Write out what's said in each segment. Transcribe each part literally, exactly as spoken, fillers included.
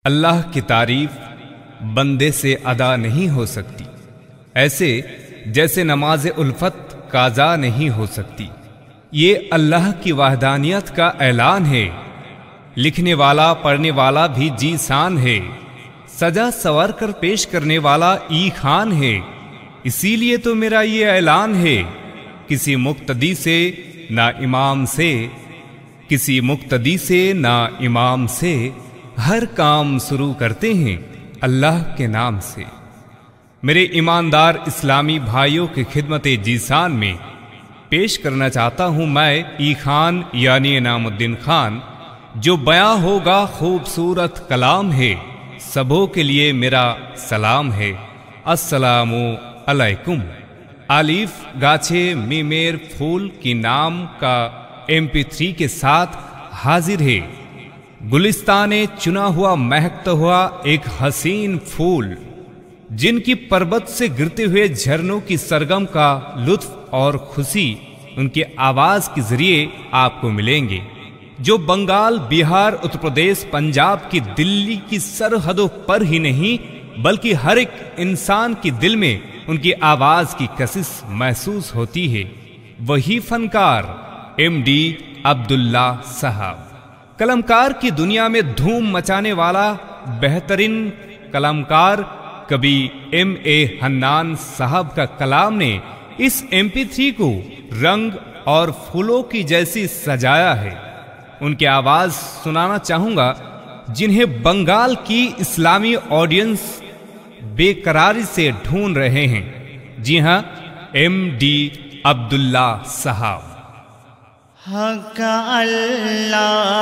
اللہ کی تعریف بندے سے ادا نہیں ہو سکتی، ایسے جیسے نماز الفت قضا نہیں ہو سکتی۔ یہ اللہ کی وحدانیت کا اعلان ہے۔ لکھنے والا پڑھنے والا بھی جی سان ہے، سجا سور کر پیش کرنے والا ای خان ہے۔ اسی لیے تو میرا یہ اعلان ہے، کسی مقتدی سے نہ امام سے، کسی مقتدی سے نہ امام سے، ہر کام شروع کرتے ہیں اللہ کے نام سے۔ میرے ایماندار اسلامی بھائیوں کی خدمت جیسان میں پیش کرنا چاہتا ہوں میں ای خان یعنی انعام الدین خان، جو بیاں ہوگا خوبصورت کلام ہے، سبوں کے لیے میرا سلام ہے۔ السلام علیکم۔ الف گاچھے میمیر پھول کی نام کا ایم پی تھری کے ساتھ حاضر ہے۔ گلستان چنا ہوا مہکتا ہوا ایک حسین پھول، جن کی پربت سے گرتے ہوئے جھرنوں کی سرگم کا لطف اور خوشی ان کی آواز کے ذریعے آپ کو ملیں گے، جو بنگال، بہار، اتر پردیش، پنجاب کی دلی کی سرحدوں پر ہی نہیں بلکہ ہر ایک انسان کی دل میں ان کی آواز کی کشش محسوس ہوتی ہے۔ وہی فنکار ایم ڈی عبداللہ صاحب، کلمکار کی دنیا میں دھوم مچانے والا بہترین کلمکار کبھی ایم اے حنان صاحب کا کلام نے اس ایم پی تھری کو رنگ اور پھولوں کی جیسی سجایا ہے۔ ان کی آواز سنانا چاہوں گا جنہیں بنگال کی اسلامی آڈینس بے قراری سے ڈھونڈ رہے ہیں۔ جی ہاں، ایم ڈی عبداللہ صاحب۔ حق اللہ،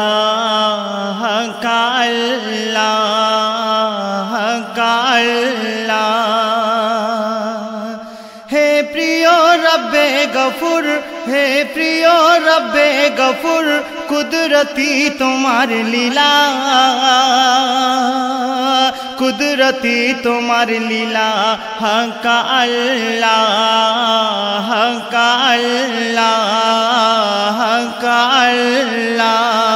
حق اللہ، حق اللہ، ہے پریو رب غفور، ہے پریو رب غفور، قدرتی تمہار لیلا، قدرتی تمہار لیلا۔ حق اللہ، حق اللہ، حق اللہ،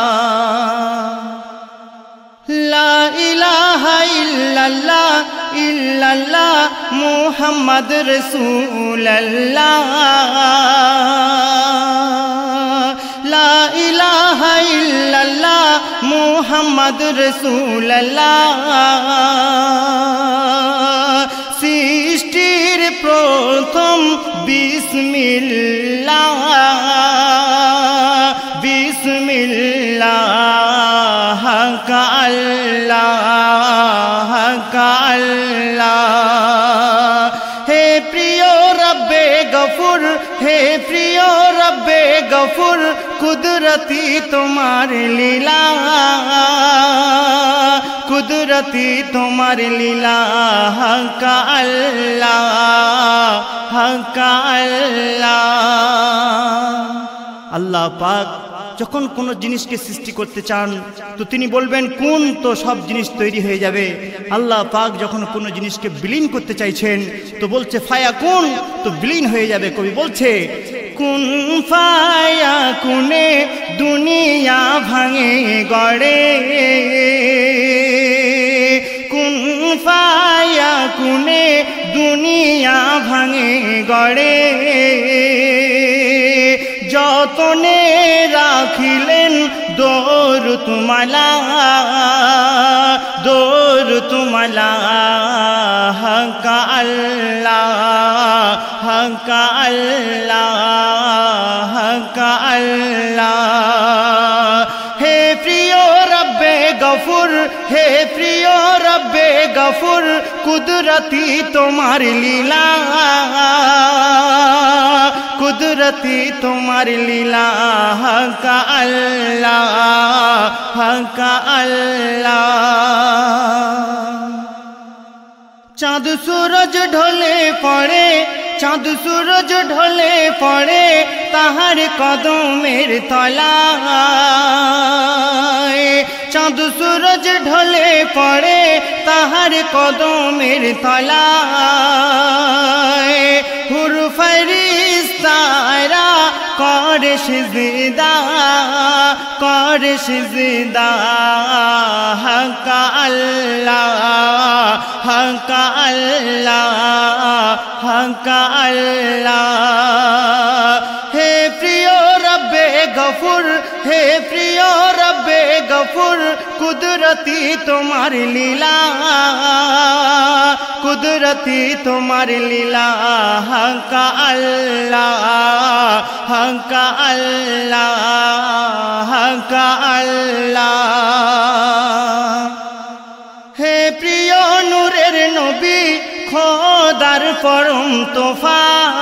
لا الہ الا اللہ، الا اللہ، محمد رسول اللہ، لا الہ الا اللہ، محمد رسول اللہ۔ সৃষ্টির প্রথম বিসমিল্লাহ, বিসমিল্লাহ। হক আল্লাহ, হক আল্লাহ, হে প্রিয় রব্বে গফুর, হে প্রিয় রব্বে গফুর, কুদরতি তোমার লীলা, কুদরতি তোমার লীলা। হক আল্লাহ, হক আল্লাহ। আল্লাহ পাক যখন কোনো জিনিসকে সৃষ্টি করতে চান তো তিনি বলবেন কুন, তো সব জিনিস তৈরি হয়ে যাবে। আল্লাহ পাক যখন কোনো জিনিসকে বিলীন করতে চাইছেন তো বলছে ফায়াকুন, তো বিলীন হয়ে যাবে। কবি বলছে কুন ফায়াকুনে দুনিয়া ভাঙে গড়ে, কুন ফায়াকুনে দুনিয়া ভাঙে গড়ে, যতনে রাখিলেন দৌলতমালা, দৌলতমালা। হক আল্লাহ, হক আল্লাহ, হক আল্লাহ, হে প্রিয় রব্বে গফুর, হে প্রিয় রব্বে গফুর, কুদরতি তোমার লীলা, কুদরতি তোমার লীলা। হক আল্লাহ, হক আল্লাহ। চাঁদ সূরজ ঢলে পড়ে, চাঁদ সূরজ ঢলে পড়ে তাহার কদমের তলায়, চাঁদ সূরজ ঢলে পড়ে তাহার কদমের তলায়। হুর ফেরেশতারা করে সিজদা করে সিজদা হক আল্লাহ হক আল্লাহ হক আল্লাহ। হে প্রিয় রব্বে গফুর হে প্রিয় রব্বে গফুর কুদরতি তোমার লীলা কুদরতি তোমার লীলা হক আল্লাহ হক আল্লাহ হক আল্লাহ। হে প্রিয় নূরের নবী খোদার পরম তোফা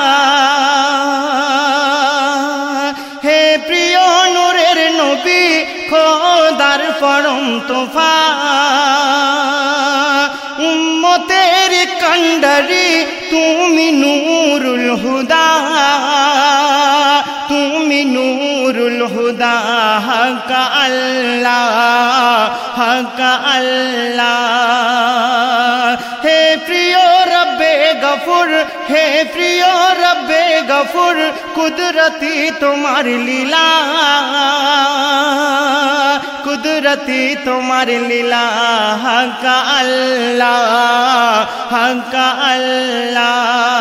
হে প্রিয় নূরের নবী খোদার পরম তোফা উম্মতের কান্ডারি তুমি নূরুল হুদা তুমি নূরুল হুদা হক আল্লাহ হক আল্লাহ। হে প্রিয় রব্বে গফুর হে প্রিয় রব্বে গফুর কুদরতি তোমার লীলা কুদরতি তোমার লীলা হক আল্লাহ হক আল্লাহ।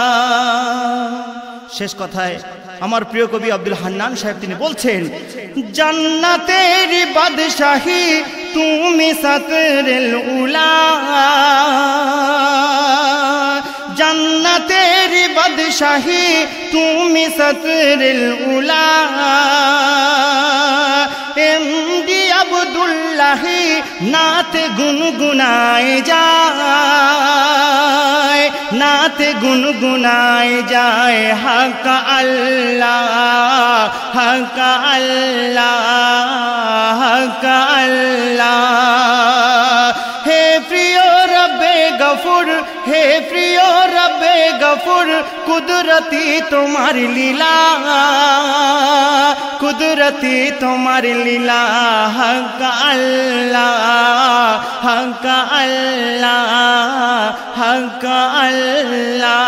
শেষ কথায় আমার প্রিয় কবি আব্দুল হান্নান সাহেব তিনি বলছেন, জান্নাতের বাদশাহী তুমি সাতরেল উলা জান্নাতের বাদশাহী তুমি সাতরেল উলা এমডি আব্দুল্লাহি নাত গুনগুনায় যায় নাত গুনগুনায় যায় হক আল্লাহ হক আল্লাহ হক আল্লাহ। হে প্রিয় রব্বে গফুর হে প্রিয় রব্বে গফুর কুদরতি তোমার লীলা কুদরতি তোমার লীলা হক আল্লাহ হক আল্লাহ হক আল্লাহ।